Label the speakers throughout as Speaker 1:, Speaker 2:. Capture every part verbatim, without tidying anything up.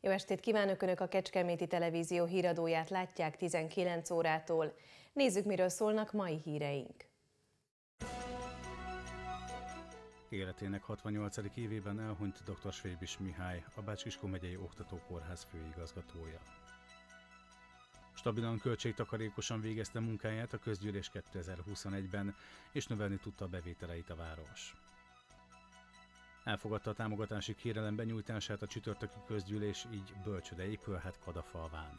Speaker 1: Jó estét kívánok! Önök a Kecskeméti Televízió híradóját látják tizenkilenc órától. Nézzük, miről szólnak mai híreink.
Speaker 2: Életének hatvannyolcadik évében elhunyt dr. Svébis Mihály, a Bács-Kiskun megyei Oktatókórház főigazgatója. Stabilan, költségtakarékosan végezte munkáját a közgyűlés kétezer-huszonegyben, és növelni tudta a bevételeit a város. Elfogadta a támogatási kérelem benyújtását a csütörtöki közgyűlés, így bölcsőde épülhet Kadafalván.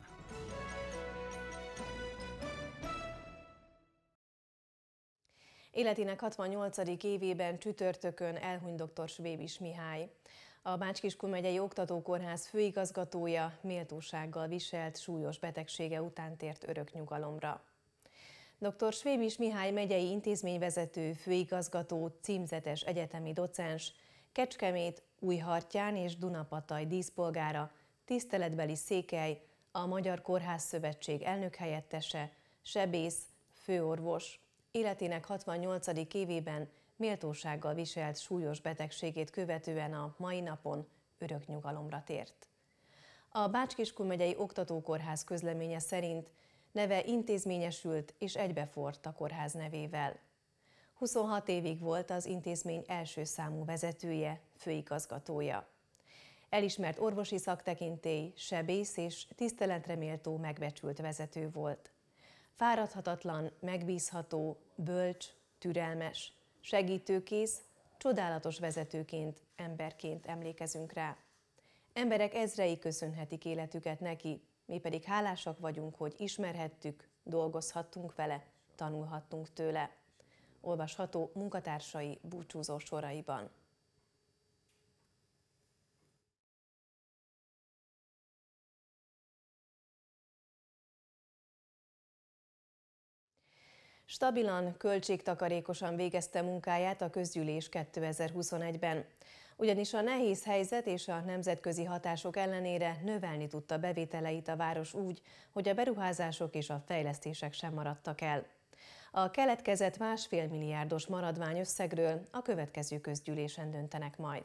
Speaker 1: Életének hatvannyolcadik évében csütörtökön elhunyt dr. Svébis Mihály. A Bács-Kiskun megyei Oktatókórház főigazgatója méltósággal viselt súlyos betegsége után tért örök nyugalomra. dr. Svébis Mihály megyei intézményvezető, főigazgató, címzetes egyetemi docens, Kecskemét, Újhartyán és Dunapataj díszpolgára, tiszteletbeli székely, a Magyar Kórházszövetség elnökhelyettese, sebész, főorvos. Életének hatvannyolcadik évében méltósággal viselt súlyos betegségét követően a mai napon örök nyugalomra tért. A Bács-Kiskun megyei Oktatókórház közleménye szerint neve intézményesült és egybeforrt a kórház nevével. huszonhat évig volt az intézmény első számú vezetője, főigazgatója. Elismert orvosi szaktekintély, sebész és tiszteletre méltó megbecsült vezető volt. Fáradhatatlan, megbízható, bölcs, türelmes, segítőkész, csodálatos vezetőként, emberként emlékezünk rá. Emberek ezrei köszönhetik életüket neki, mi pedig hálásak vagyunk, hogy ismerhettük, dolgozhattunk vele, tanulhattunk tőle. Olvasható munkatársai búcsúzó soraiban. Stabilan, költségtakarékosan végezte munkáját a közgyűlés kétezer-huszonegyben. Ugyanis a nehéz helyzet és a nemzetközi hatások ellenére növelni tudta bevételeit a város úgy, hogy a beruházások és a fejlesztések sem maradtak el. A keletkezett másfél milliárdos maradványösszegről a következő közgyűlésen döntenek majd.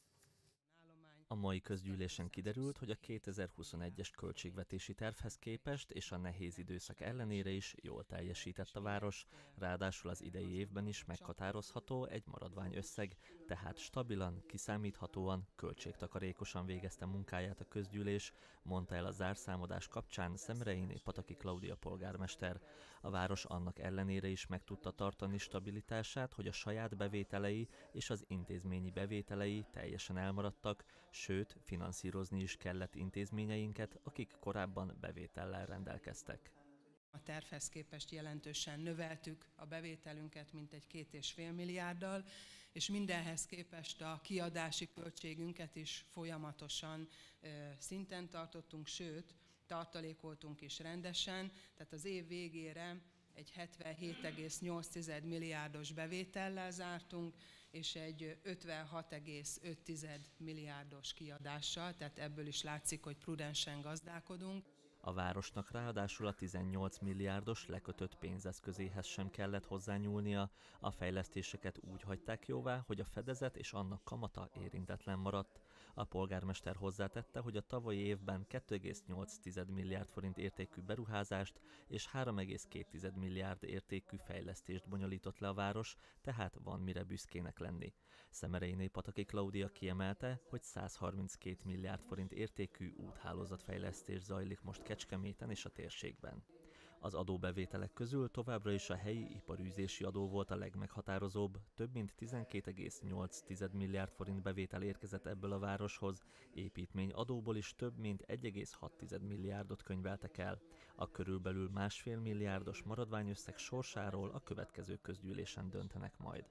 Speaker 3: A mai közgyűlésen kiderült, hogy a kétezer-huszonegyes költségvetési tervhez képest és a nehéz időszak ellenére is jól teljesített a város, ráadásul az idei évben is meghatározható egy maradványösszeg, tehát stabilan, kiszámíthatóan, költségtakarékosan végezte munkáját a közgyűlés, mondta el a zárszámadás kapcsán Szemerényi Pataki Klaudia polgármester. A város annak ellenére is meg tudta tartani stabilitását, hogy a saját bevételei és az intézményi bevételei teljesen elmaradtak, sőt, finanszírozni is kellett intézményeinket, akik korábban bevétellel rendelkeztek.
Speaker 4: A tervhez képest jelentősen növeltük a bevételünket mintegy két és fél milliárddal, és mindenhez képest a kiadási költségünket is folyamatosan ö, szinten tartottunk, sőt, tartalékoltunk is rendesen, tehát az év végére egy hetvenhét egész nyolc milliárdos bevétellel zártunk, és egy ötvenhat egész öt milliárdos kiadással, tehát ebből is látszik, hogy prudensen gazdálkodunk.
Speaker 3: A városnak ráadásul a tizennyolc milliárdos lekötött pénzeszközéhez sem kellett hozzányúlnia, a fejlesztéseket úgy hagyták jóvá, hogy a fedezet és annak kamata érintetlen maradt. A polgármester hozzátette, hogy a tavalyi évben két egész nyolc milliárd forint értékű beruházást és három egész két milliárd értékű fejlesztést bonyolított le a város, tehát van mire büszkének lenni. Szemerényi Pataki Klaudia kiemelte, hogy száz harminckét milliárd forint értékű úthálózatfejlesztés zajlik most Kecskeméten és a térségben. Az adóbevételek közül továbbra is a helyi iparűzési adó volt a legmeghatározóbb, több mint tizenkét egész nyolc milliárd forint bevétel érkezett ebből a városhoz, építmény adóból is több mint egy egész hat milliárdot könyveltek el. A körülbelül másfél milliárdos maradványösszeg sorsáról a következő közgyűlésen döntenek majd.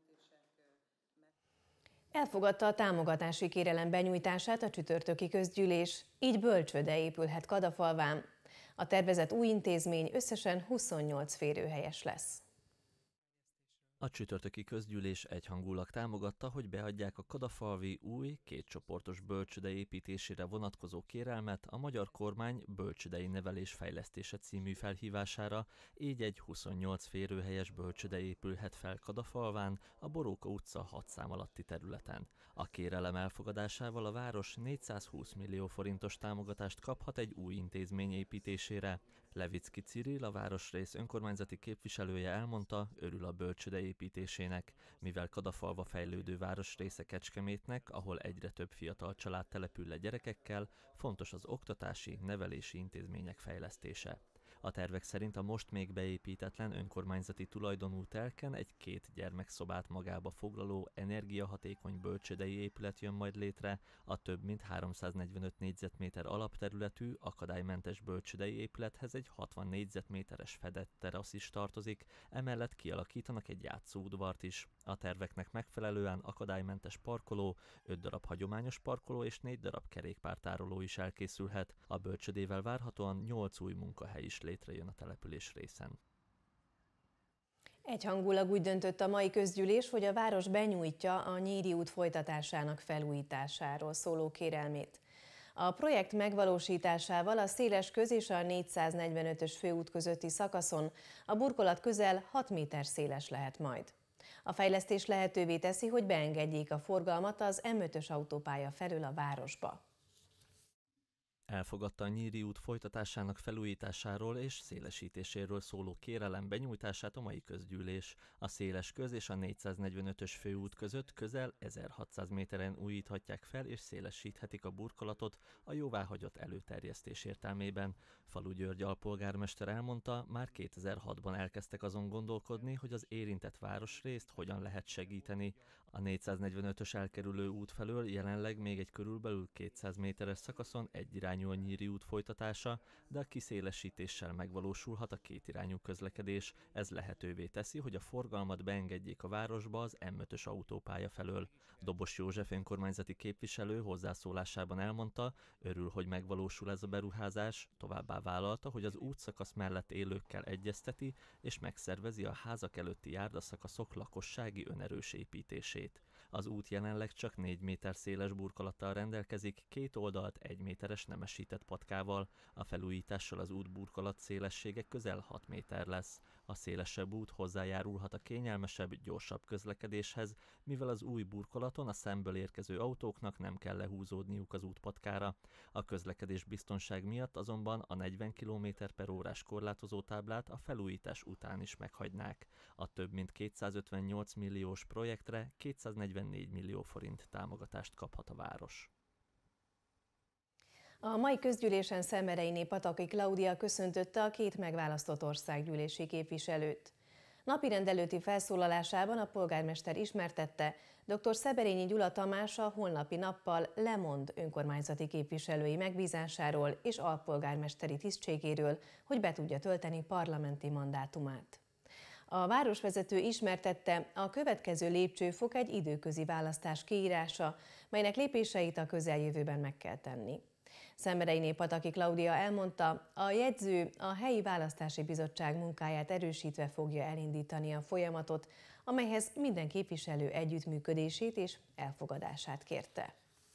Speaker 1: Elfogadta a támogatási kérelem benyújtását a csütörtöki közgyűlés, így bölcsőde épülhet Kadafalván. A tervezett új intézmény összesen huszonnyolc férőhelyes lesz.
Speaker 3: A csütörtöki közgyűlés egyhangulag támogatta, hogy beadják a kadafalvi új, kétcsoportos bölcsőde építésére vonatkozó kérelmet a magyar kormány bölcsődei nevelés fejlesztése című felhívására, így egy huszonnyolc férőhelyes bölcsőde épülhet fel Kadafalván, a Boróka utca hat szám alatti területen. A kérelem elfogadásával a város négyszázhúsz millió forintos támogatást kaphat egy új intézmény építésére. Levicki Cirill, a városrész önkormányzati képviselője elmondta, örül a bölcsőde építésének, mivel Kadafalva fejlődő városrésze Kecskemétnek, ahol egyre több fiatal család települ le gyerekekkel, fontos az oktatási, nevelési intézmények fejlesztése. A tervek szerint a most még beépítetlen önkormányzati tulajdonú telken egy két gyermekszobát magába foglaló energiahatékony bölcsődei épület jön majd létre, a több mint háromszáznegyvenöt négyzetméter alapterületű, akadálymentes bölcsődei épülethez egy hatvan négyzetméteres fedett terasz is tartozik, emellett kialakítanak egy játszóudvart is. A terveknek megfelelően akadálymentes parkoló, öt darab hagyományos parkoló és négy darab kerékpártároló is elkészülhet. A bölcsődével várhatóan nyolc új munkahely is létrejön a település részen.
Speaker 1: Egyhangulag úgy döntött a mai közgyűlés, hogy a város benyújtja a Nyíri út folytatásának felújításáról szóló kérelmét. A projekt megvalósításával a széles köz és a négyszáznegyvenötös főút közötti szakaszon a burkolat közel hat méter széles lehet majd. A fejlesztés lehetővé teszi, hogy beengedjék a forgalmat az M ötös autópálya felől a városba.
Speaker 3: Elfogadta a Nyíri út folytatásának felújításáról és szélesítéséről szóló kérelem benyújtását a mai közgyűlés. A széles köz és a négyszáznegyvenötös főút között közel ezerhatszáz méteren újíthatják fel és szélesíthetik a burkolatot a jóváhagyott előterjesztés értelmében. Falu György alpolgármester elmondta, már kétezer-hatban elkezdtek azon gondolkodni, hogy az érintett városrészt hogyan lehet segíteni. A négyszáznegyvenötös elkerülő út felől jelenleg még egy körülbelül kétszáz méteres szakaszon egyirányú a Nyíri út folytatása, de a kiszélesítéssel megvalósulhat a kétirányú közlekedés. Ez lehetővé teszi, hogy a forgalmat beengedjék a városba az M ötös autópálya felől. Dobos József önkormányzati képviselő hozzászólásában elmondta, örül, hogy megvalósul ez a beruházás, továbbá vállalta, hogy az útszakasz mellett élőkkel egyezteti és megszervezi a házak előtti járdaszakaszok lakossági önerős építését. Az út jelenleg csak négy méter széles burkolattal rendelkezik, két oldalt egy méteres nemesített patkával. A felújítással az út burkolat szélessége közel hat méter lesz. A szélesebb út hozzájárulhat a kényelmesebb, gyorsabb közlekedéshez, mivel az új burkolaton a szemből érkező autóknak nem kell lehúzódniuk az útpatkára. A közlekedés biztonság miatt azonban a negyven kilométer per órás korlátozó táblát a felújítás után is meghagynák. A több mint kétszázötvennyolc milliós projektre kétszáznegyvennégy millió forint támogatást kaphat a város.
Speaker 1: A mai közgyűlésen Szemereiné Pataki Klaudia köszöntötte a két megválasztott országgyűlési képviselőt. Napirend előtti felszólalásában a polgármester ismertette, dr. Szeberényi Gyula Tamás a holnapi nappal lemond önkormányzati képviselői megbízásáról és alpolgármesteri tisztségéről, hogy be tudja tölteni parlamenti mandátumát. A városvezető ismertette, a következő lépcsőfok egy időközi választás kiírása, melynek lépéseit a közeljövőben meg kell tenni. Szemereiné Pataki Klaudia elmondta, a jegyző a helyi választási bizottság munkáját erősítve fogja elindítani a folyamatot, amelyhez minden képviselő együttműködését és elfogadását kérte.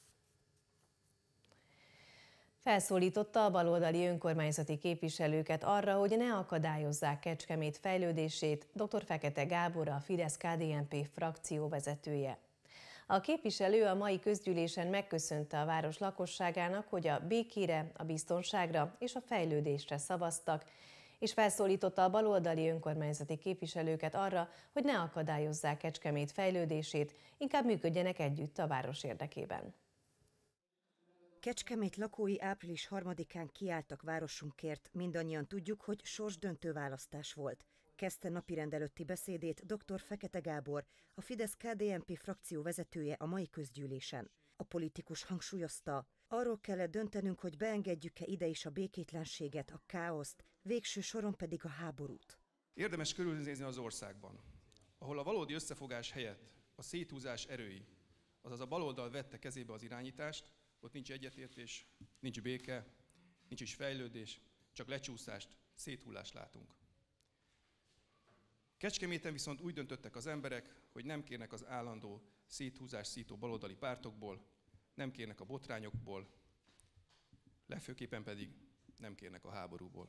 Speaker 1: Felszólította a baloldali önkormányzati képviselőket arra, hogy ne akadályozzák Kecskemét fejlődését dr. Fekete Gábor, a Fidesz-ká dé en pé frakció vezetője. A képviselő a mai közgyűlésen megköszönte a város lakosságának, hogy a békére, a biztonságra és a fejlődésre szavaztak, és felszólította a baloldali önkormányzati képviselőket arra, hogy ne akadályozzák Kecskemét fejlődését, inkább működjenek együtt a város érdekében.
Speaker 5: Kecskemét lakói április harmadikán kiálltak városunkért, mindannyian tudjuk, hogy sorsdöntő választás volt. Kezdte napirend előtti beszédét dr. Fekete Gábor, a Fidesz-ká dé en pé frakció vezetője a mai közgyűlésen. A politikus hangsúlyozta, arról kellett döntenünk, hogy beengedjük-e ide is a békétlenséget, a káoszt, végső soron pedig a háborút.
Speaker 6: Érdemes körülnézni az országban, ahol a valódi összefogás helyett a széthúzás erői, azaz a baloldal vette kezébe az irányítást, ott nincs egyetértés, nincs béke, nincs is fejlődés, csak lecsúszást, széthullást látunk. Kecskeméten viszont úgy döntöttek az emberek, hogy nem kérnek az állandó széthúzás szító baloldali pártokból, nem kérnek a botrányokból, legfőképpen pedig nem kérnek a háborúból.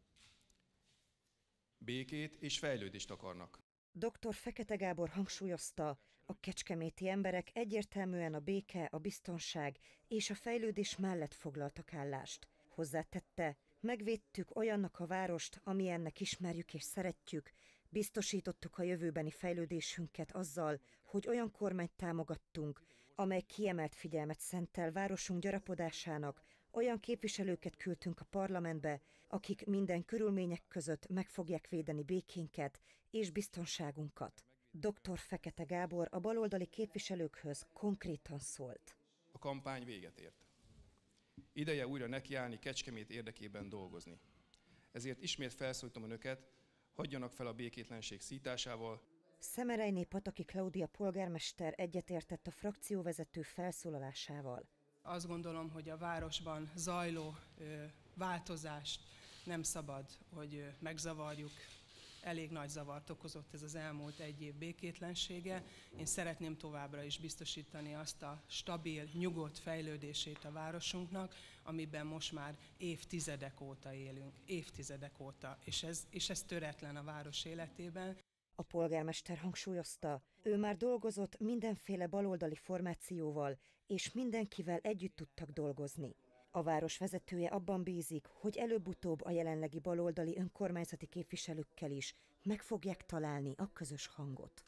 Speaker 6: Békét és fejlődést akarnak.
Speaker 5: doktor Fekete Gábor hangsúlyozta, a kecskeméti emberek egyértelműen a béke, a biztonság és a fejlődés mellett foglaltak állást. Hozzátette, megvédtük olyannak a várost, amilyennek ismerjük és szeretjük, biztosítottuk a jövőbeni fejlődésünket azzal, hogy olyan kormányt támogattunk, amely kiemelt figyelmet szentel városunk gyarapodásának, olyan képviselőket küldtünk a parlamentbe, akik minden körülmények között meg fogják védeni békénket és biztonságunkat. doktor Fekete Gábor a baloldali képviselőkhöz konkrétan szólt.
Speaker 6: A kampány véget ért. Ideje újra nekiállni Kecskemét érdekében dolgozni. Ezért ismét felszólítom önöket, hagyjanak fel a békétlenség szításával.
Speaker 5: Szemerelyné Pataki Klaudia polgármester egyetértett a frakcióvezető felszólalásával.
Speaker 4: Azt gondolom, hogy a városban zajló ö, változást nem szabad, hogy ö, megzavarjuk. Elég nagy zavart okozott ez az elmúlt egy év békétlensége. Én szeretném továbbra is biztosítani azt a stabil, nyugodt fejlődését a városunknak, amiben most már évtizedek óta élünk. Évtizedek óta, és ez, és ez töretlen a város életében.
Speaker 5: A polgármester hangsúlyozta, ő már dolgozott mindenféle baloldali formációval, és mindenkivel együtt tudtak dolgozni. A város vezetője abban bízik, hogy előbb-utóbb a jelenlegi baloldali önkormányzati képviselőkkel is meg fogják találni a közös hangot.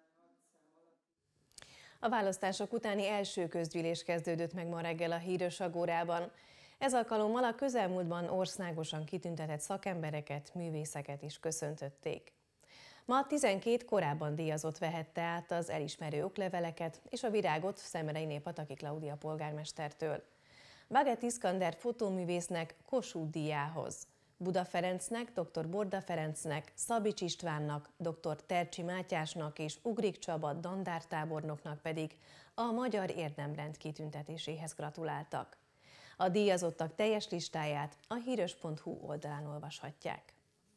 Speaker 1: A választások utáni első közgyűlés kezdődött meg ma reggel a Híres Agórában. Ez alkalommal a közelmúltban országosan kitüntetett szakembereket, művészeket is köszöntötték. Ma tizenkét korábban díjazott vehette át az elismerő okleveleket és a virágot Szemereyné Pataki Klaudia polgármestertől. Bagett Iszkander fotóművésznek Kossuth díjához, Buda Ferencnek, doktor Borda Ferencnek, Szabics Istvánnak, doktor Tercsi Mátyásnak és Ugrik Csaba dandártábornoknak pedig a Magyar Érdemrend kitüntetéséhez gratuláltak. A díjazottak teljes listáját a híres pont hu oldalán olvashatják.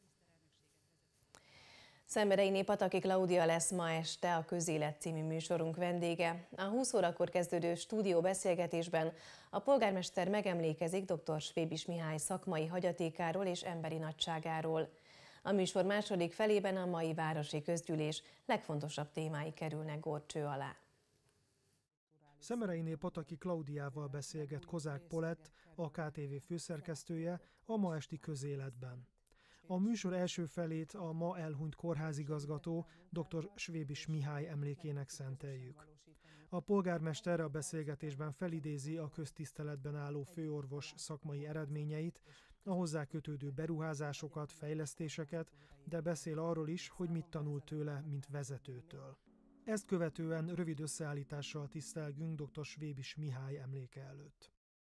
Speaker 1: Szemereyné Pataki Klaudia lesz ma este a Közélet című műsorunk vendége. A húsz órakor kezdődő stúdióbeszélgetésben a polgármester megemlékezik doktor Svébis Mihály szakmai hagyatékáról és emberi nagyságáról. A műsor második felében a mai városi közgyűlés legfontosabb témái kerülnek górcső alá.
Speaker 7: Szemereyné Pataki Klaudiával beszélget Kozák Polett, a ká té vé főszerkesztője a ma esti Közéletben. A műsor első felét a ma elhunyt kórházigazgató doktor Svébis Mihály emlékének szenteljük. A polgármester a beszélgetésben felidézi a köztiszteletben álló főorvos szakmai eredményeit, a hozzá kötődő beruházásokat, fejlesztéseket, de beszél arról is, hogy mit tanult tőle, mint vezetőtől. Ezt követően rövid összeállítással tisztelgünk doktor Svébis Mihály emléke előtt.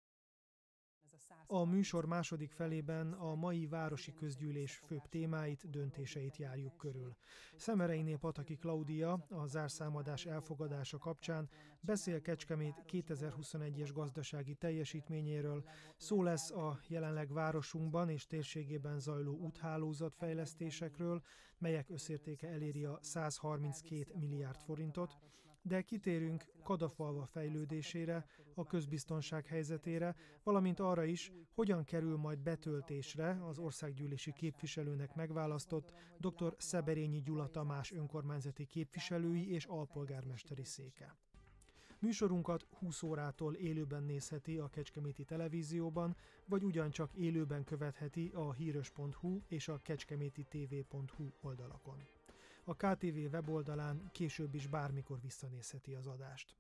Speaker 7: A műsor második felében a mai városi közgyűlés főbb témáit, döntéseit járjuk körül. Szemereyné Pataki Klaudia a zárszámadás elfogadása kapcsán beszél Kecskemét kétezer-huszonegyes gazdasági teljesítményéről, szó lesz a jelenleg városunkban és térségében zajló úthálózat fejlesztésekről, melyek összértéke eléri a száz harminckét milliárd forintot, de kitérünk Kadafalva fejlődésére, a közbiztonság helyzetére, valamint arra is, hogyan kerül majd betöltésre az országgyűlési képviselőnek megválasztott doktor Szeberényi Gyula Tamás önkormányzati képviselői és alpolgármesteri széke. Műsorunkat húsz órától élőben nézheti a Kecskeméti Televízióban, vagy ugyancsak élőben követheti a híres pont hu és a kecskeméti té vé pont hu oldalakon. A ká té vé weboldalán később is bármikor visszanézheti az adást.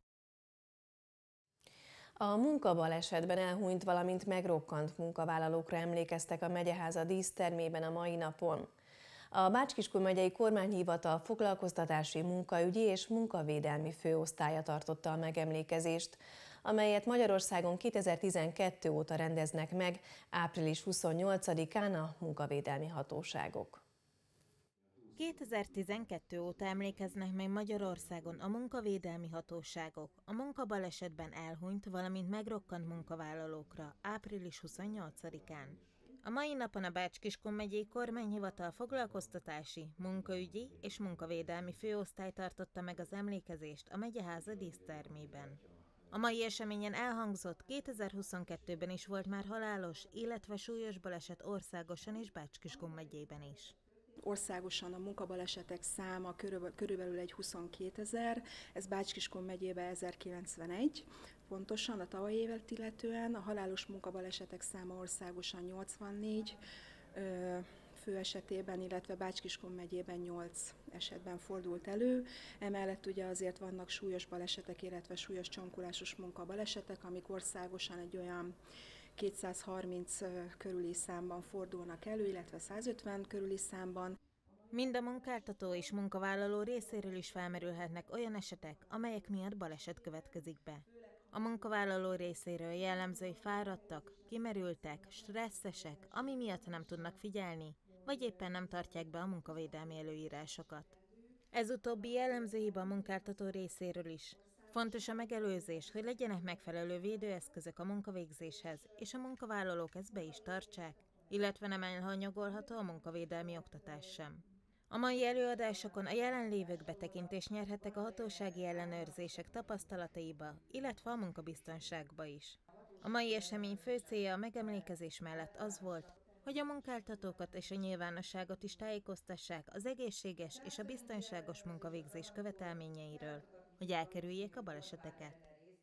Speaker 1: A munkabalesetben elhunyt, valamint megrokkant munkavállalókra emlékeztek a megyeháza dísztermében a mai napon. A Bács-Kiskun megyei kormányhivatal foglalkoztatási, munkaügyi és munkavédelmi főosztálya tartotta a megemlékezést, amelyet Magyarországon kétezer-tizenkettő óta rendeznek meg április huszonnyolcadikán a munkavédelmi hatóságok.
Speaker 8: kétezer-tizenkettő óta emlékeznek meg Magyarországon a munkavédelmi hatóságok a munkabalesetben elhunyt, valamint megrokkant munkavállalókra április huszonnyolcadikán. A mai napon a Bács-Kiskun megyei kormányhivatal foglalkoztatási, munkaügyi és munkavédelmi főosztály tartotta meg az emlékezést a megyeháza dísztermében. A mai eseményen elhangzott, kétezer-huszonkettőben is volt már halálos, illetve súlyos baleset országosan és Bács-Kiskun megyében is.
Speaker 9: Országosan a munkabalesetek száma körülbelül egy huszonkétezer, ez Bács-Kiskun megyében ezerkilencvenegy, pontosan a tavalyi évet illetően a halálos munkabalesetek száma országosan nyolcvannégy fő esetében, illetve Bács-Kiskun megyében nyolc esetben fordult elő. Emellett ugye azért vannak súlyos balesetek, illetve súlyos csonkulásos munkabalesetek, amik országosan egy olyan kétszázharminc körüli számban fordulnak elő, illetve százötven körüli számban.
Speaker 8: Mind a munkáltató és munkavállaló részéről is felmerülhetnek olyan esetek, amelyek miatt baleset következik be. A munkavállaló részéről jellemző, hogy fáradtak, kimerültek, stresszesek, ami miatt nem tudnak figyelni, vagy éppen nem tartják be a munkavédelmi előírásokat. Ez utóbbi jellemző hiba a munkáltató részéről is. Fontos a megelőzés, hogy legyenek megfelelő védőeszközök a munkavégzéshez, és a munkavállalók ezt be is tartsák, illetve nem elhanyagolható a munkavédelmi oktatás sem. A mai előadásokon a jelenlévők betekintést nyerhettek a hatósági ellenőrzések tapasztalataiba, illetve a munkabiztonságba is. A mai esemény fő célja a megemlékezés mellett az volt, hogy a munkáltatókat és a nyilvánosságot is tájékoztassák az egészséges és a biztonságos munkavégzés követelményeiről, hogy elkerüljék a baleseteket.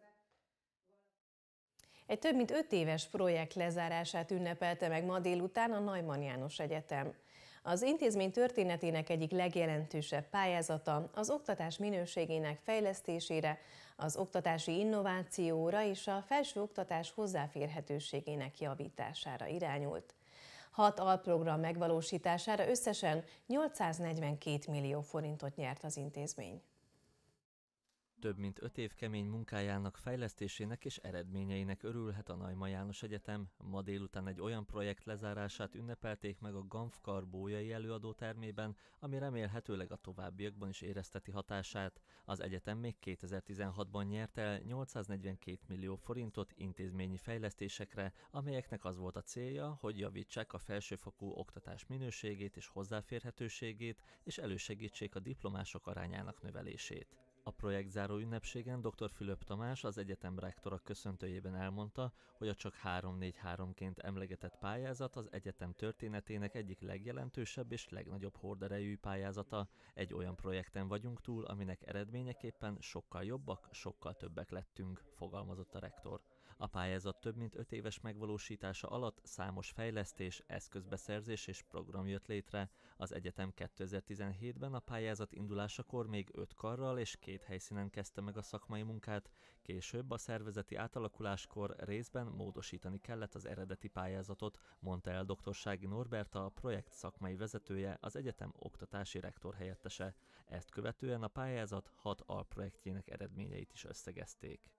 Speaker 1: Egy több mint öt éves projekt lezárását ünnepelte meg ma délután a Neumann János Egyetem. Az intézmény történetének egyik legjelentősebb pályázata az oktatás minőségének fejlesztésére, az oktatási innovációra és a felsőoktatás hozzáférhetőségének javítására irányult. Hat alprogram megvalósítására összesen nyolcszáznegyvenkét millió forintot nyert az intézmény.
Speaker 3: Több mint öt év kemény munkájának, fejlesztésének és eredményeinek örülhet a Neumann János Egyetem. Ma délután egy olyan projekt lezárását ünnepelték meg a Gamfkar Bolyai előadótermében, ami remélhetőleg a továbbiakban is érezteti hatását. Az egyetem még kétezer-tizenhatban nyert el nyolcszáznegyvenkét millió forintot intézményi fejlesztésekre, amelyeknek az volt a célja, hogy javítsák a felsőfokú oktatás minőségét és hozzáférhetőségét, és elősegítsék a diplomások arányának növelését. A projektzáró ünnepségen dr. Fülöp Tamás, az egyetem rektora köszöntőjében elmondta, hogy a csak három négy háromként emlegetett pályázat az egyetem történetének egyik legjelentősebb és legnagyobb horderejű pályázata. Egy olyan projekten vagyunk túl, aminek eredményeképpen sokkal jobbak, sokkal többek lettünk, fogalmazott a rektor. A pályázat több mint öt éves megvalósítása alatt számos fejlesztés, eszközbeszerzés és program jött létre. Az egyetem kétezer-tizenhétben a pályázat indulásakor még öt karral és két helyszínen kezdte meg a szakmai munkát, később a szervezeti átalakuláskor részben módosítani kellett az eredeti pályázatot, mondta el dr. Sági Norberta, a projekt szakmai vezetője, az egyetem oktatási rektor helyettese. Ezt követően a pályázat hat alprojektjének eredményeit is összegezték.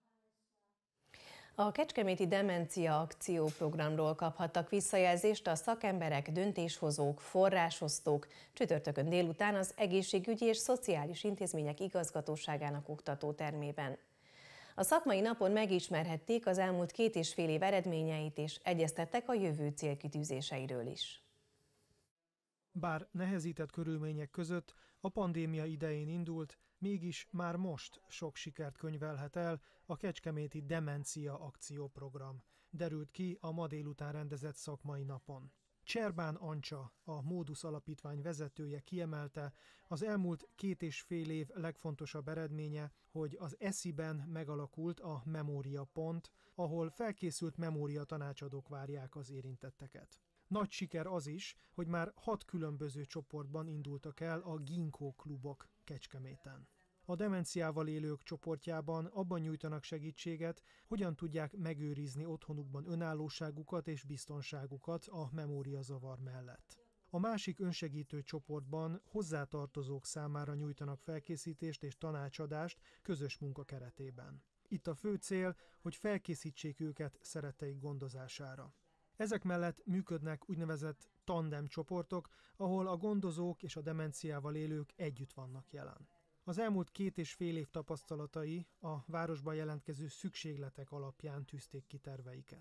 Speaker 1: A Kecskeméti Demencia Akcióprogramról kaphattak visszajelzést a szakemberek, döntéshozók, forrásosztók csütörtökön délután az Egészségügyi és Szociális Intézmények Igazgatóságának oktatótermében. A szakmai napon megismerhették az elmúlt két és fél év eredményeit és egyeztettek a jövő célkitűzéseiről is.
Speaker 7: Bár nehezített körülmények között a pandémia idején indult, mégis már most sok sikert könyvelhet el a Kecskeméti Demencia Akcióprogram, derült ki a ma délután rendezett szakmai napon. Cserbán Ancsa, a Módusz Alapítvány vezetője kiemelte, az elmúlt két és fél év legfontosabb eredménye, hogy az esziben megalakult a Memória Pont, ahol felkészült memória tanácsadók várják az érintetteket. Nagy siker az is, hogy már hat különböző csoportban indultak el a Ginkgo klubok Kecskeméten. A demenciával élők csoportjában abban nyújtanak segítséget, hogyan tudják megőrizni otthonukban önállóságukat és biztonságukat a memóriazavar mellett. A másik önsegítő csoportban hozzátartozók számára nyújtanak felkészítést és tanácsadást közös munka keretében. Itt a fő cél, hogy felkészítsék őket szeretteik gondozására. Ezek mellett működnek úgynevezett tandem csoportok, ahol a gondozók és a demenciával élők együtt vannak jelen. Az elmúlt két és fél év tapasztalatai a városban jelentkező szükségletek alapján tűzték ki terveiket.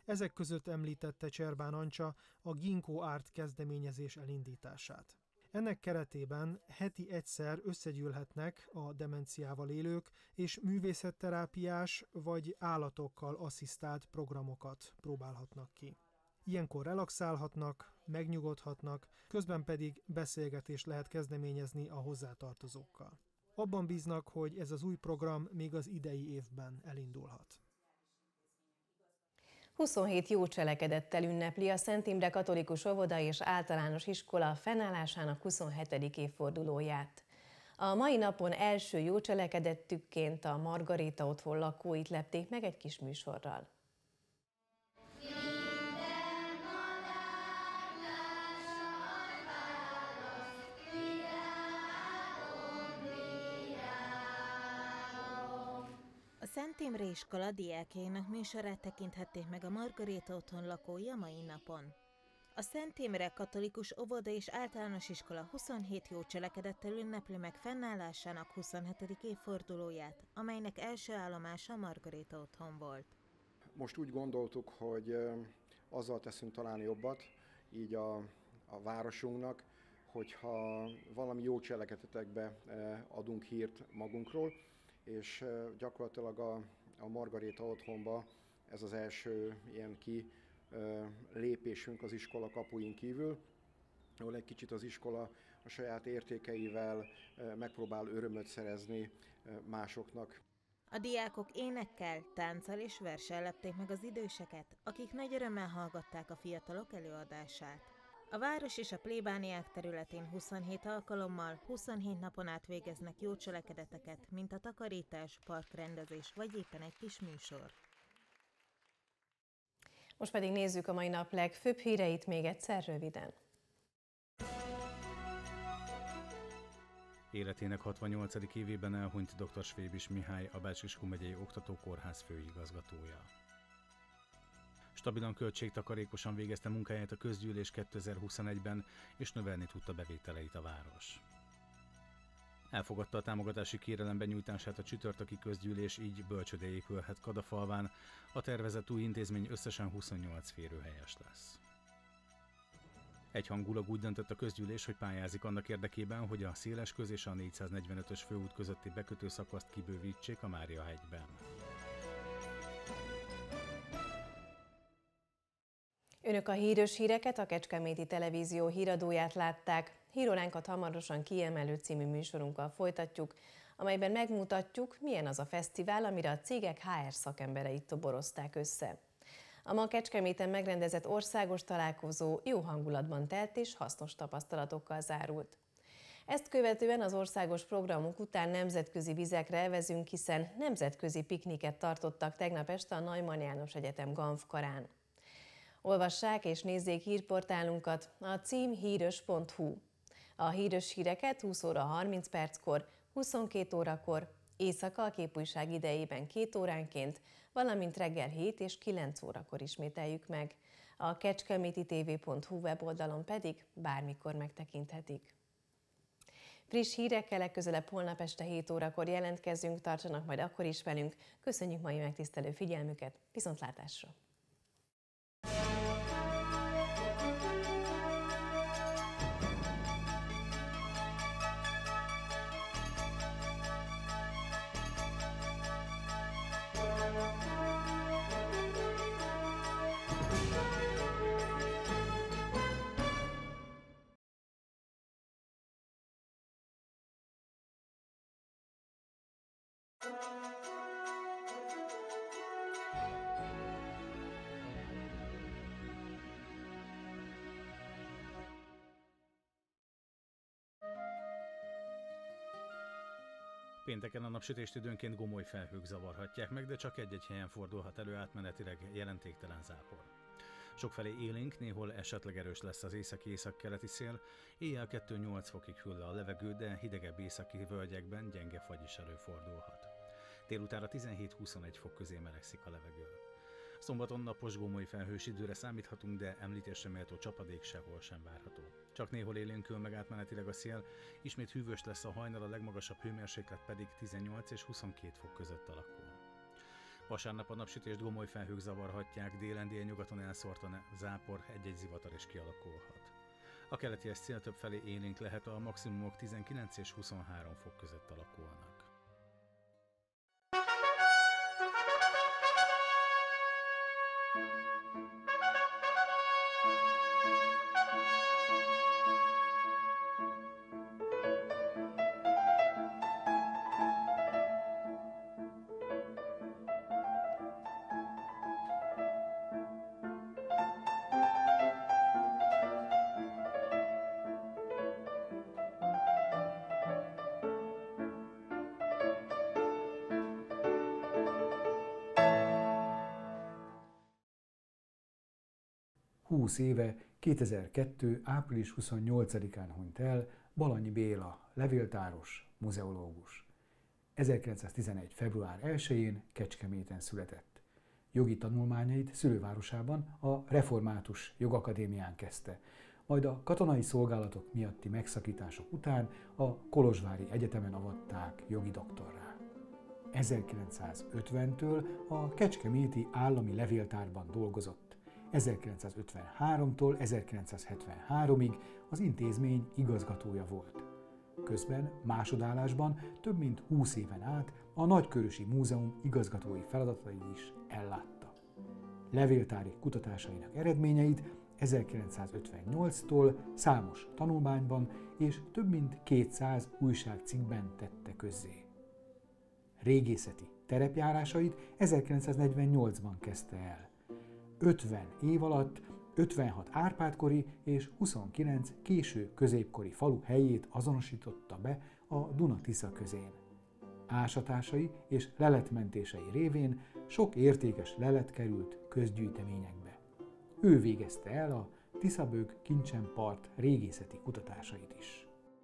Speaker 7: Ezek között említette Cserbán Ancsa a Ginkgo Art kezdeményezés elindítását. Ennek keretében heti egyszer összegyűlhetnek a demenciával élők, és művészetterápiás vagy állatokkal asszisztált programokat próbálhatnak ki. Ilyenkor relaxálhatnak, megnyugodhatnak, közben pedig beszélgetést lehet kezdeményezni a hozzátartozókkal. Abban bíznak, hogy ez az új program még az idei évben elindulhat.
Speaker 1: huszonhét jó cselekedettel ünnepli a Szent Imre Katolikus Óvoda és Általános Iskola fennállásának huszonhetedik évfordulóját. A mai napon első jó cselekedettükként a Margaréta otthon lakóit lepték meg egy kis műsorral.
Speaker 8: A Szent Imre iskola diákjainak műsorát tekinthették meg a Margaréta otthon lakói a mai napon. A Szent Imre Katolikus Óvoda és Általános Iskola huszonhét jó cselekedettel ünnepli meg fennállásának huszonhetedik évfordulóját, amelynek első állomása a Margaréta otthon volt.
Speaker 10: Most úgy gondoltuk, hogy azzal teszünk talán jobbat, így a, a városunknak, hogyha valami jó cselekedetekbe adunk hírt magunkról, és gyakorlatilag a, a Margaréta otthonba ez az első ilyen ki lépésünk az iskola kapuin kívül, ahol egy kicsit az iskola a saját értékeivel megpróbál örömöt szerezni másoknak.
Speaker 8: A diákok énekkel, tánccal és verssel lepték meg az időseket, akik nagy örömmel hallgatták a fiatalok előadását. A város és a plébániák területén huszonhét alkalommal, huszonhét napon át végeznek jó cselekedeteket, mint a takarítás, parkrendezés vagy éppen egy kis műsor.
Speaker 1: Most pedig nézzük a mai nap legfőbb híreit még egyszer röviden.
Speaker 2: Életének hatvannyolcadik évében elhunyt dr. Svébis Mihály, a Bács-Kiskun megyei oktatókórház főigazgatója. Stabilan költségtakarékosan végezte munkáját a közgyűlés kétezer-huszonegyben, és növelni tudta bevételeit a város. Elfogadta a támogatási kérelem benyújtását a csütörtöki közgyűlés, így bölcsőde épülhet Kadafalván, a tervezett új intézmény összesen huszonnyolc férőhelyes lesz. Egyhangulag úgy döntött a közgyűlés, hogy pályázik annak érdekében, hogy a Szélesköz és a négyszáznegyvenötös főút közötti bekötőszakaszt kibővítsék a Máriahegyben.
Speaker 1: Önök a híres híreket, a Kecskeméti Televízió híradóját látták. Híróránkat hamarosan Kiemelő című műsorunkkal folytatjuk, amelyben megmutatjuk, milyen az a fesztivál, amire a cégek há er szakembereit toborozták össze. A ma Kecskeméten megrendezett országos találkozó jó hangulatban telt és hasznos tapasztalatokkal zárult. Ezt követően az országos programok után nemzetközi vizekre elvezünk, hiszen nemzetközi pikniket tartottak tegnap este a Neumann János Egyetem Ganfkarán. Olvassák és nézzék hírportálunkat, a cím hírös pont hu. A híres híreket húsz óra harminc perckor, huszonkét órakor, éjszaka a képújság idejében két óránként, valamint reggel hét és kilenc órakor ismételjük meg. A kecskeméti té vé pont hu weboldalon pedig bármikor megtekinthetik. Friss hírekkel legközelebb holnap este hét órakor jelentkezünk, tartsanak majd akkor is velünk. Köszönjük mai megtisztelő figyelmüket, viszontlátásra!
Speaker 2: Pénteken a napsütést időnként gomoly felhők zavarhatják meg, de csak egy-egy helyen fordulhat elő átmenetileg jelentéktelen zápor. Sokfelé élénk, néhol esetleg erős lesz az északi-északkeleti szél, éjjel kettő-nyolc fokig hűl le a levegő, de hidegebb északi völgyekben gyenge fagy is előfordulhat. Délutára tizenhét-huszonegy fok közé melegszik a levegő. Szombaton napos gomoly felhős időre számíthatunk, de említésre méltó csapadék sehol sem várható. Csak néhol élénkül meg átmenetileg a szél, ismét hűvös lesz a hajnal, a legmagasabb hőmérséklet pedig tizennyolc és huszonkét fok között alakul. Vasárnap a napsütést gomoly felhők zavarhatják, délen délnyugaton elszórt a zápor, egy-egy zivatar is kialakulhat. A keleti szél több felé élénk lehet, a maximumok tizenkilenc és huszonhárom fok között alakulnak.
Speaker 11: húsz éve, kétezer-kettő. április huszonnyolcadikán hunyt el Balanyi Béla, levéltáros, muzeológus. ezerkilencszáztizenegy. február elsején Kecskeméten született. Jogi tanulmányait szülővárosában, a Református Jogakadémián kezdte, majd a katonai szolgálatok miatti megszakítások után a Kolozsvári Egyetemen avatták jogi doktorrá. ezerkilencszázötventől a Kecskeméti Állami Levéltárban dolgozott. ezerkilencszázötvenháromtól ezerkilencszázhetvenháromig az intézmény igazgatója volt. Közben másodállásban több mint húsz éven át a Nagykörösi Múzeum igazgatói feladatait is ellátta. Levéltári kutatásainak eredményeit ezerkilencszázötvennyolctól számos tanulmányban és több mint kétszáz újságcikkben tette közzé. Régészeti terepjárásait ezerkilencszáznegyvennyolcban kezdte el. ötven év alatt ötvenhat Árpád-kori és huszonkilenc késő középkori falu helyét azonosította be a Duna-Tisza közén. Ásatásai és leletmentései révén sok értékes lelet került közgyűjteményekbe. Ő végezte el a Tiszabög Kincsenpart régészeti kutatásait is.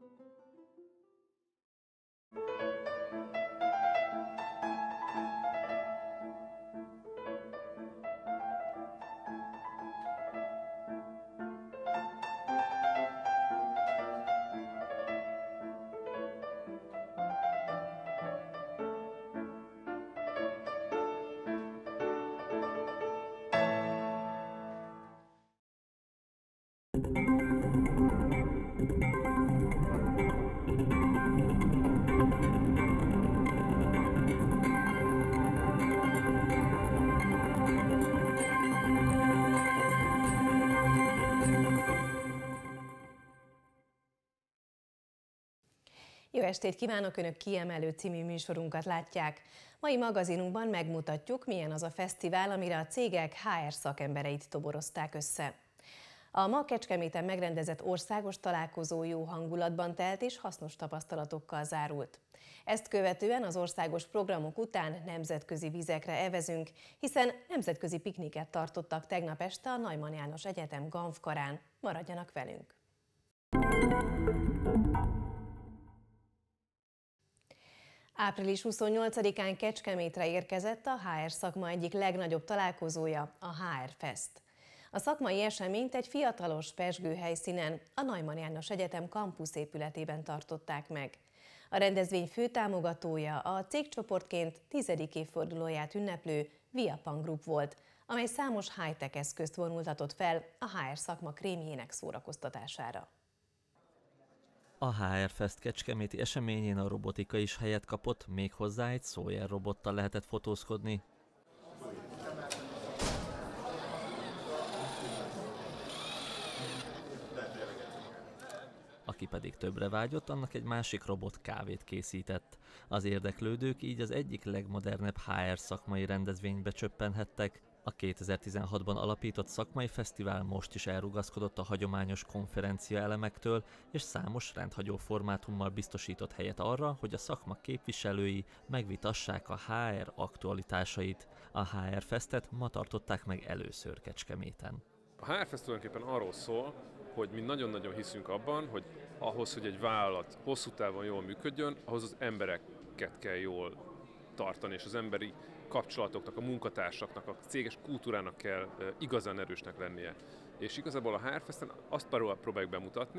Speaker 1: Jó estét kívánok! Önök Kiemelő című műsorunkat látják. Mai magazinunkban megmutatjuk, milyen az a fesztivál, amire a cégek há er szakembereit toborozták össze. A ma Kecskeméten megrendezett országos találkozó jó hangulatban telt és hasznos tapasztalatokkal zárult. Ezt követően az országos programok után nemzetközi vizekre evezünk, hiszen nemzetközi pikniket tartottak tegnap este a Neumann János Egyetem Ganfkarán. Maradjanak velünk! április huszonnyolcadikán Kecskemétre érkezett a há er szakma egyik legnagyobb találkozója, a há er Fest. A szakmai eseményt egy fiatalos, pezsgő helyszínen, a Neumann János Egyetem kampusz épületében tartották meg. A rendezvény főtámogatója a cégcsoportként tizedik évfordulóját ünneplő Viapan Group volt, amely számos high-tech eszközt vonultatott fel a há er szakma krémjének szórakoztatására.
Speaker 3: A há er Fest kecskeméti eseményén a robotika is helyet kapott, méghozzá egy Sawyer robottal lehetett fotózkodni. Aki pedig többre vágyott, annak egy másik robot kávét készített. Az érdeklődők így az egyik legmodernebb há er szakmai rendezvénybe csöppenhettek. A kétezer-tizenhatban alapított szakmai fesztivál most is elrugaszkodott a hagyományos konferencia elemektől, és számos rendhagyó formátummal biztosított helyet arra, hogy a szakma képviselői megvitassák a há er aktualitásait. A há er Festet ma tartották meg először Kecskeméten.
Speaker 12: A há er Fest tulajdonképpen arról szól, hogy mi nagyon-nagyon hiszünk abban, hogy ahhoz, hogy egy vállalat hosszú távon jól működjön, ahhoz az embereket kell jól tartani, és az emberi kapcsolatoknak, a munkatársaknak, a céges kultúrának kell igazán erősnek lennie. És igazából a há er Festen azt próbáljuk bemutatni,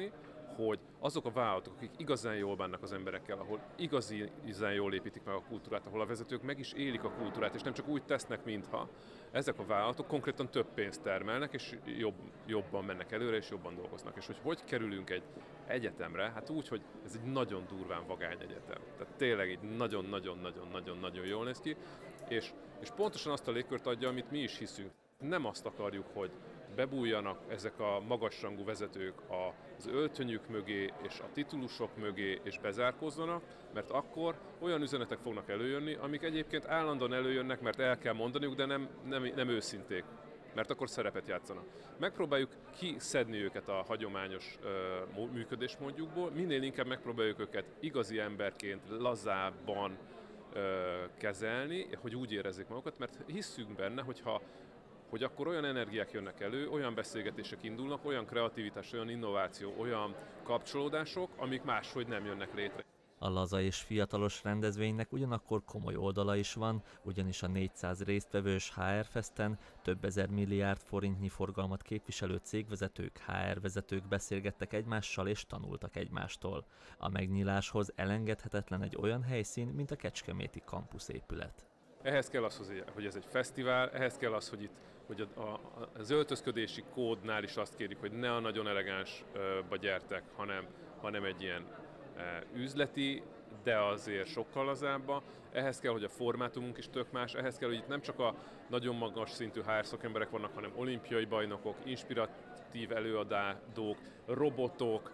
Speaker 12: hogy azok a vállalatok, akik igazán jól bánnak az emberekkel, ahol igazi, igazán jól építik meg a kultúrát, ahol a vezetők meg is élik a kultúrát, és nem csak úgy tesznek, mintha, ezek a vállalatok konkrétan több pénzt termelnek, és jobb, jobban mennek előre, és jobban dolgoznak. És hogy hogy kerülünk egy egyetemre? Hát úgy, hogy ez egy nagyon durván vagány egyetem. Tehát tényleg így nagyon-nagyon-nagyon-nagyon-nagyon jól néz ki, és, és pontosan azt a légkört adja, amit mi is hiszünk. Nem azt akarjuk, hogy bebújjanak ezek a magasrangú vezetők az öltönyük mögé és a titulusok mögé és bezárkózzanak, mert akkor olyan üzenetek fognak előjönni, amik egyébként állandóan előjönnek, mert el kell mondaniuk, de nem, nem, nem őszinték, mert akkor szerepet játszanak. Megpróbáljuk kiszedni őket a hagyományos uh, működésmódjukból, minél inkább megpróbáljuk őket igazi emberként, lazábban uh, kezelni, hogy úgy érezzék magukat, mert hiszünk benne, hogyha hogy akkor olyan energiák jönnek elő, olyan beszélgetések indulnak, olyan kreativitás, olyan innováció, olyan kapcsolódások, amik máshogy nem jönnek létre.
Speaker 3: A laza és fiatalos rendezvénynek ugyanakkor komoly oldala is van, ugyanis a négyszáz résztvevős há er Festen több ezer milliárd forintnyi forgalmat képviselő cégvezetők, há er vezetők beszélgettek egymással és tanultak egymástól. A megnyíláshoz elengedhetetlen egy olyan helyszín, mint a kecskeméti kampuszépület.
Speaker 12: Ehhez kell az, hogy ez egy fesztivál, ehhez kell az, hogy itt hogy a, a, az öltözködési kódnál is azt kérjük, hogy ne a nagyon elegánsba gyertek, hanem, hanem egy ilyen e, üzleti, de azért sokkal lazábba. Ehhez kell, hogy a formátumunk is tök más, ehhez kell, hogy itt nem csak a nagyon magas szintű há er szakemberek vannak, hanem olimpiai bajnokok, inspiratív előadók, robotok,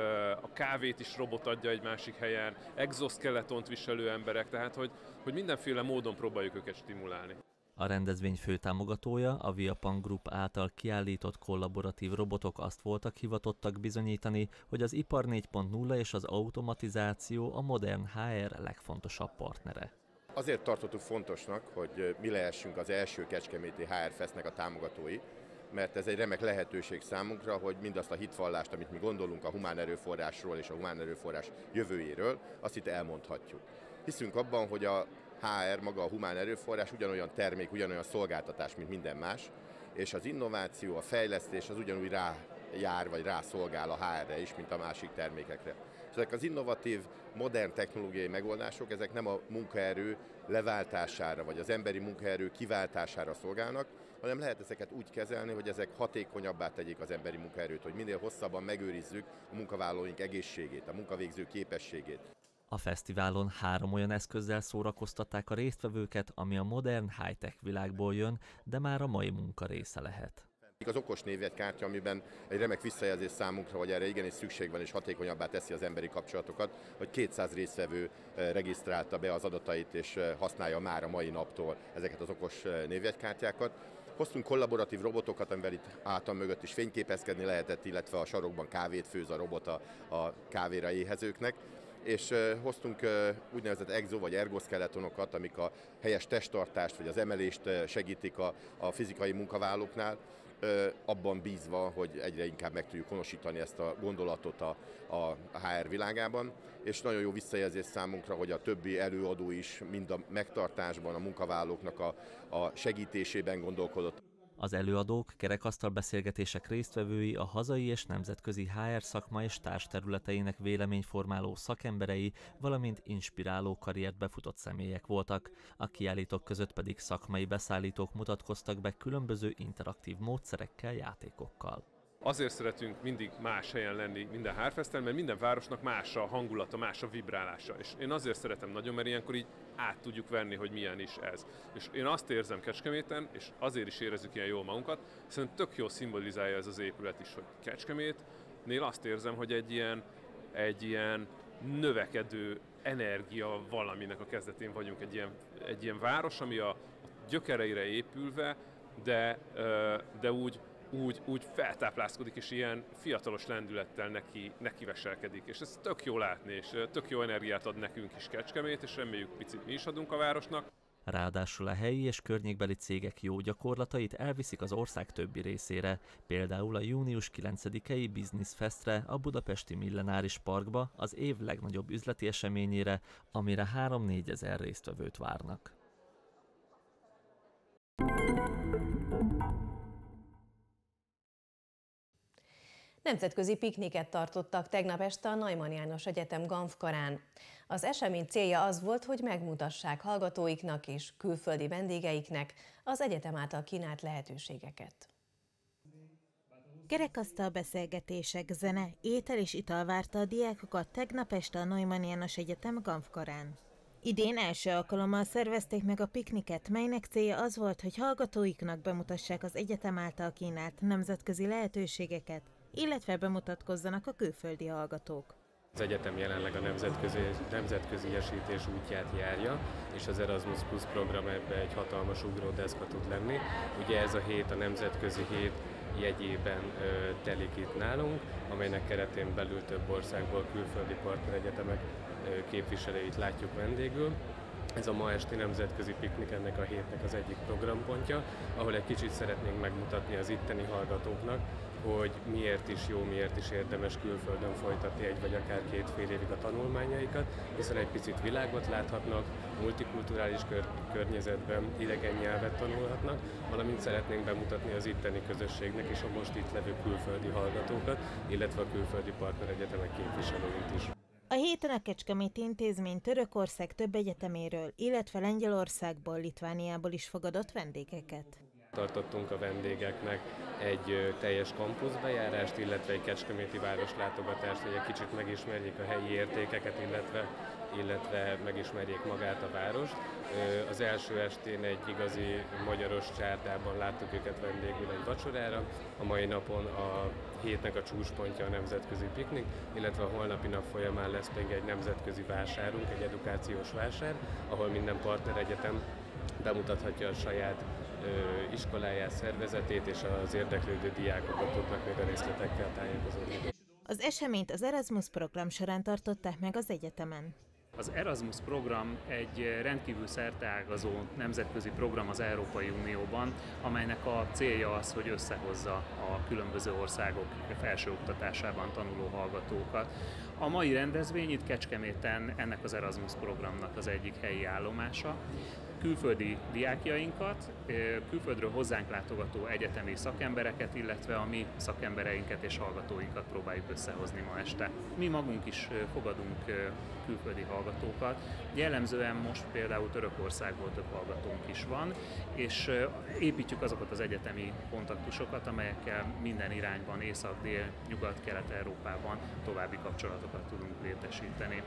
Speaker 12: a kávét is robot adja egy másik helyen, exoskeletont viselő emberek, tehát hogy, hogy mindenféle módon próbáljuk őket stimulálni.
Speaker 3: A rendezvény főtámogatója, a Viapan Group által kiállított kollaboratív robotok azt voltak hivatottak bizonyítani, hogy az ipar négy pont nulla és az automatizáció a modern há er legfontosabb partnere.
Speaker 13: Azért tartottuk fontosnak, hogy mi lehessünk az első Kecskeméti há er Festnek a támogatói, mert ez egy remek lehetőség számunkra, hogy mindazt a hitvallást, amit mi gondolunk a humán erőforrásról és a humán erőforrás jövőjéről, azt itt elmondhatjuk. Hiszünk abban, hogy a há er, maga a humán erőforrás ugyanolyan termék, ugyanolyan szolgáltatás, mint minden más, és az innováció, a fejlesztés az ugyanúgy rájár vagy rászolgál a há erre is, mint a másik termékekre. És ezek az innovatív, modern technológiai megoldások, ezek nem a munkaerő leváltására, vagy az emberi munkaerő kiváltására szolgálnak, hanem lehet ezeket úgy kezelni, hogy ezek hatékonyabbá tegyék az emberi munkaerőt, hogy minél hosszabban megőrizzük a munkavállalóink egészségét, a munkavégző képességét.
Speaker 3: A fesztiválon három olyan eszközzel szórakoztatták a résztvevőket, ami a modern high-tech világból jön, de már a mai munka része lehet.
Speaker 13: Az okos névjegykártya, amiben egy remek visszajelzés számunkra, hogy erre igenis szükség van és hatékonyabbá teszi az emberi kapcsolatokat, hogy kétszáz résztvevő regisztrálta be az adatait és használja már a mai naptól ezeket az okos névjegykártyákat. Hoztunk kollaboratív robotokat, amivel itt hátam mögött is fényképezkedni lehetett, illetve a sarokban kávét főz a robot a, a kávéra éhezőknek. És hoztunk úgynevezett exo- vagy ergoskeletonokat, amik a helyes testtartást vagy az emelést segítik a, a fizikai munkavállalóknál, abban bízva, hogy egyre inkább meg tudjuk honosítani ezt a gondolatot a, a há er világában. És nagyon jó visszajelzés számunkra, hogy a többi előadó is mind a megtartásban, a munkavállalóknak a, a segítésében gondolkodott.
Speaker 3: Az előadók, kerekasztal beszélgetések résztvevői a hazai és nemzetközi há er szakma és társterületeinek véleményformáló szakemberei, valamint inspiráló karriert befutott személyek voltak. A kiállítók között pedig szakmai beszállítók mutatkoztak be különböző interaktív módszerekkel, játékokkal.
Speaker 12: Azért szeretünk mindig más helyen lenni minden há er Festen, mert minden városnak más a hangulata, más a vibrálása. És én azért szeretem nagyon, mert ilyenkor így át tudjuk venni, hogy milyen is ez. És én azt érzem Kecskeméten, és azért is érezzük ilyen jól magunkat, szerintem tök jól szimbolizálja ez az épület is, hogy Kecskemétnél azt érzem, hogy egy ilyen, egy ilyen növekedő energia valaminek a kezdetén vagyunk. Egy ilyen, egy ilyen város, ami a gyökereire épülve, de, de úgy Úgy, úgy feltáplázkodik, és ilyen fiatalos lendülettel neki, neki veselkedik. És ez tök jó látni, és tök jó energiát ad nekünk is Kecskemét, és reméljük picit mi is adunk a városnak.
Speaker 3: Ráadásul a helyi és környékbeli cégek jó gyakorlatait elviszik az ország többi részére, például a június kilencedikei Business Festre, a budapesti Millenáris Parkba, az év legnagyobb üzleti eseményére, amire három-négy ezer résztvevőt várnak.
Speaker 1: Nemzetközi pikniket tartottak tegnap este a Neumann János Egyetem Ganfkarán. Az esemény célja az volt, hogy megmutassák hallgatóiknak és külföldi vendégeiknek az egyetem által kínált lehetőségeket.
Speaker 8: Kerekasztal beszélgetések, zene, étel és ital várta a diákokat tegnap este a Neumann János Egyetem Ganfkarán. Idén első alkalommal szervezték meg a pikniket, melynek célja az volt, hogy hallgatóiknak bemutassák az egyetem által kínált nemzetközi lehetőségeket, illetve bemutatkozzanak a külföldi hallgatók.
Speaker 14: Az egyetem jelenleg a nemzetközi, nemzetközi esítés útját járja, és az Erasmus Plus program ebbe egy hatalmas ugródeszka tud lenni. Ugye ez a hét a nemzetközi hét jegyében ö, telik itt nálunk, amelynek keretén belül több országból külföldi partneregyetemek ö, képviselőit látjuk vendégül. Ez a ma esti nemzetközi piknik ennek a hétnek az egyik programpontja, ahol egy kicsit szeretnénk megmutatni az itteni hallgatóknak, hogy miért is jó, miért is érdemes külföldön folytatni egy vagy akár két fél évig a tanulmányaikat, hiszen egy picit világot láthatnak, multikulturális kör- környezetben idegen nyelvet tanulhatnak, valamint szeretnénk bemutatni az itteni közösségnek és a most itt levő külföldi hallgatókat, illetve a külföldi partneregyetemek képviselőit is.
Speaker 8: A héten a Kecskeméti Intézmény Törökország több egyeteméről, illetve Lengyelországból, Litvániából is fogadott vendégeket.
Speaker 14: Tartottunk a vendégeknek egy teljes kampuszbejárást, illetve egy kecskeméti városlátogatást, hogy egy kicsit megismerjék a helyi értékeket, illetve, illetve megismerjék magát a várost. Az első estén egy igazi magyaros csárdában láttuk őket vendégül egy vacsorára, a mai napon a hétnek a csúcspontja a nemzetközi piknik, illetve a holnapi nap folyamán lesz még egy nemzetközi vásárunk, egy edukációs vásár, ahol minden partneregyetem bemutathatja a saját iskoláját, szervezetét, és az érdeklődő diákokat tudnak még a részletekkel tájékozódni.
Speaker 8: Az eseményt az Erasmus program során tartották meg az egyetemen.
Speaker 15: Az Erasmus program egy rendkívül szerteágazó nemzetközi program az Európai Unióban, amelynek a célja az, hogy összehozza a különböző országok felsőoktatásában tanuló hallgatókat. A mai rendezvény itt Kecskeméten ennek az Erasmus programnak az egyik helyi állomása. Külföldi diákjainkat, külföldről hozzánk látogató egyetemi szakembereket, illetve a mi szakembereinket és hallgatóinkat próbáljuk összehozni ma este. Mi magunk is fogadunk külföldi hallgatókat. Jellemzően most például Törökországból több hallgatónk is van, és építjük azokat az egyetemi kontaktusokat, amelyekkel minden irányban, észak, dél, nyugat, kelet-európában további kapcsolatokat tudunk létesíteni.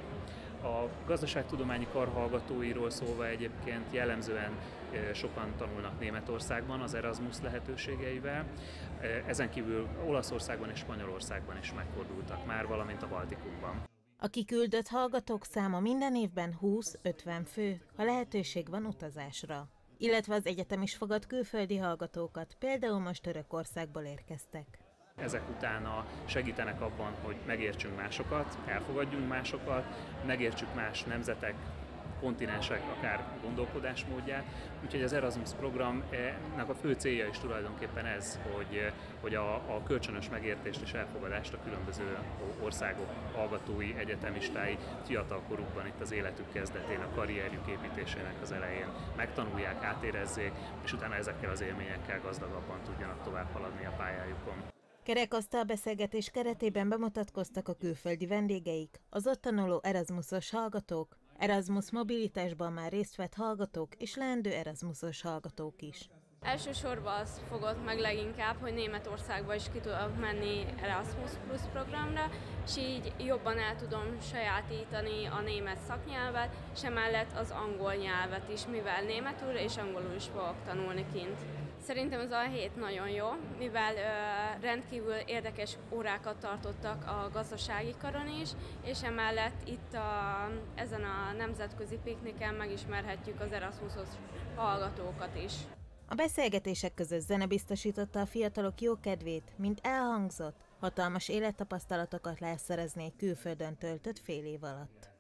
Speaker 15: A gazdaságtudományi kar hallgatóiról szólva egyébként jellemzően sokan tanulnak Németországban az Erasmus lehetőségeivel. Ezen kívül Olaszországban és Spanyolországban is megfordultak már, valamint a Baltikumban.
Speaker 8: A kiküldött hallgatók száma minden évben húsz-ötven fő, ha lehetőség van utazásra. Illetve az egyetem is fogad külföldi hallgatókat, például most Törökországból érkeztek.
Speaker 15: Ezek utána segítenek abban, hogy megértsünk másokat, elfogadjunk másokat, megértsük más nemzetek, kontinensek, akár gondolkodásmódját. Úgyhogy az Erasmus programnak a fő célja is tulajdonképpen ez, hogy, hogy a, a kölcsönös megértést és elfogadást a különböző országok hallgatói, egyetemistái fiatalkorukban itt az életük kezdetén, a karrierjük építésének az elején megtanulják, átérezzék, és utána ezekkel az élményekkel gazdagabban tudjanak tovább haladni a pályájukon.
Speaker 8: Kerekasztal beszélgetés keretében bemutatkoztak a külföldi vendégeik, az ott tanuló Erasmusos hallgatók, Erasmus mobilitásban már részt vett hallgatók és leendő Erasmusos hallgatók is.
Speaker 16: Elsősorban az fogott meg leginkább, hogy Németországba is ki tudok menni Erasmus Plus programra, és így jobban el tudom sajátítani a német szaknyelvet, és emellett az angol nyelvet is, mivel németül és angolul is fogok tanulni kint. Szerintem az a hét nagyon jó, mivel ö, rendkívül érdekes órákat tartottak a gazdasági karon is, és emellett itt a, ezen a nemzetközi pikniken megismerhetjük az Erasmusos hallgatókat is.
Speaker 8: A beszélgetések között zene biztosította a fiatalok jó kedvét, mint elhangzott, hatalmas élettapasztalatokat lehet szerezni egy külföldön töltött fél év alatt.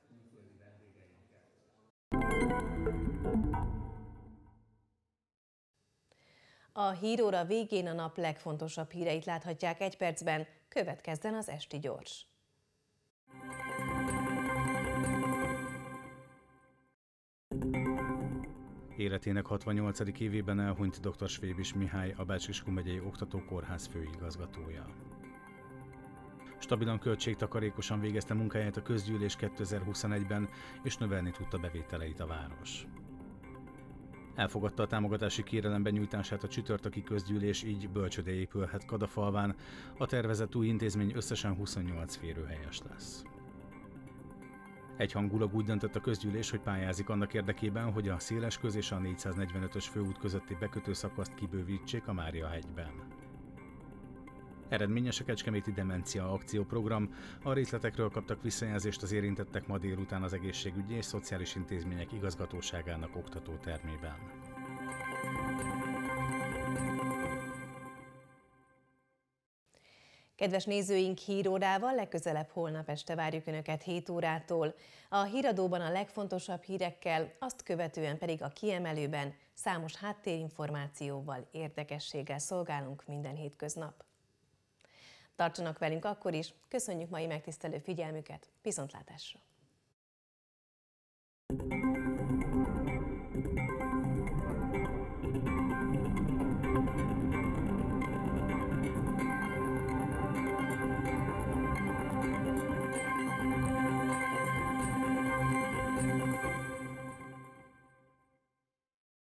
Speaker 1: A híróra végén a nap legfontosabb híreit láthatják egy percben, következzen az Esti Gyors.
Speaker 2: Életének hatvannyolcadik évében elhunyt dr. Svébis Mihály, a Bács-Kiskun megyei Oktatókórház főigazgatója. Stabilan költségtakarékosan végezte munkáját a közgyűlés kétezer-huszonegyben, és növelni tudta bevételeit a város. Elfogadta a támogatási kérelem benyújtását a csütörtöki közgyűlés, így bölcsöde épülhet Kadafalván, a tervezett új intézmény összesen huszonnyolc férőhelyes lesz. Egyhangulag úgy döntött a közgyűlés, hogy pályázik annak érdekében, hogy a Szélesköz és a négyszáznegyvenötös főút közötti bekötőszakaszt kibővítsék a Máriahegyben. Eredményes a Kecskeméti Demencia Akcióprogram, a részletekről kaptak visszajelzést az érintettek ma délután az Egészségügyi és Szociális Intézmények Igazgatóságának oktatótermében.
Speaker 1: Kedves nézőink, hírórával legközelebb holnap este várjuk Önöket hét órától. A híradóban a legfontosabb hírekkel, azt követően pedig a kiemelőben számos háttérinformációval, érdekességgel szolgálunk minden hétköznap. Tartsanak velünk akkor is, köszönjük mai megtisztelő figyelmüket, viszontlátásra!